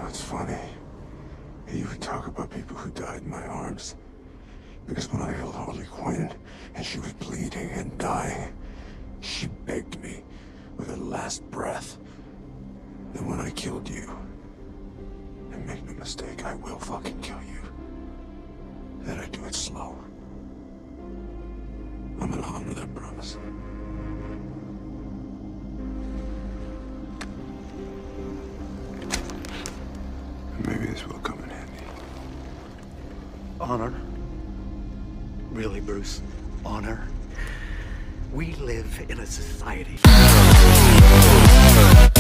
it's funny. You would talk about people who died in my arms. Because when I held Harley Quinn, and she was bleeding and dying, she begged me with her last breath that when I killed you, and make no mistake, I will fucking kill you, that I do it slow. I'm gonna honor that promise. And maybe this will come in handy. Honor? Really, Bruce? Honor? We live in a society.